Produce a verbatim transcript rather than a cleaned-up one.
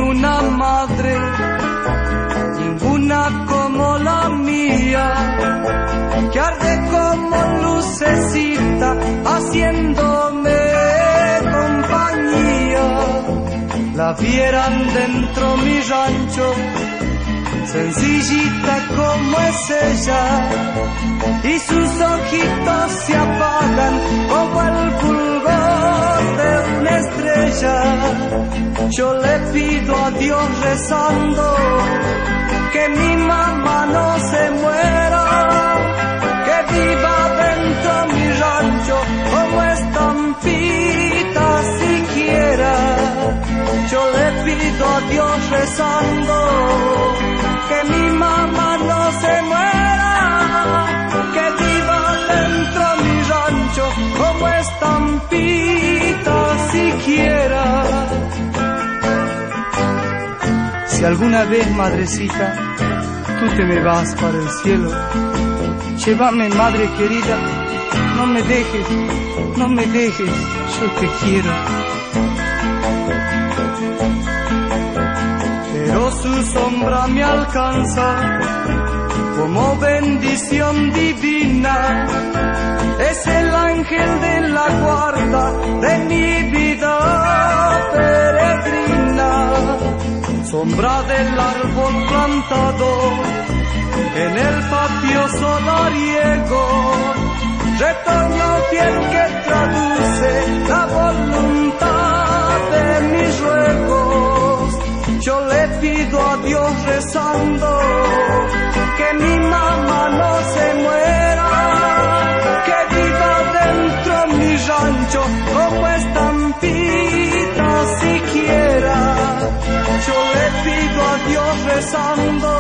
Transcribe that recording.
ninguna madre, ninguna como la mía, que arde como lucecita haciéndome compañía. La vieran dentro mi rancho, sencillita como es ella, y sus ojitos se apagan como el fulgor de una estrella. Yo le pido a Dios rezando que mi mamá no se muera, que viva dentro mi rancho como estampita siquiera. Yo le pido a Dios rezando que mi mamá no se muera, que viva dentro mi rancho como estampita siquiera. Si alguna vez, madrecita, tú te me vas para el cielo, llévame, madre querida, no me dejes, no me dejes, yo te quiero. Pero su sombra me alcanza como bendición divina, es el ángel de la guarda de mi vida peregrina. Sombra del árbol plantado en el patio solariego, retoño fiel que traduce la voluntad de mis ruegos. Yo le pido a Dios rezando que mi mamá no se muera, que viva dentro mi rancho como estampita siquiera. Yo le pido a Dios rezando